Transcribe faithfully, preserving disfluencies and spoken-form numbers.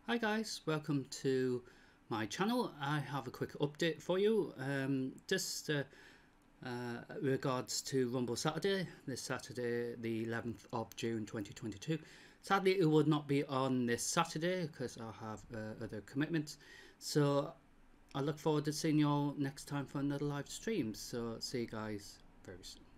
Hi guys, welcome to my channel. I have a quick update for you. Um, just uh, uh, regards to Rumble Saturday, this Saturday the eleventh of June twenty twenty-two. Sadly it would not be on this Saturday because I have uh, other commitments. So I look forward to seeing you all next time for another live stream. So see you guys very soon.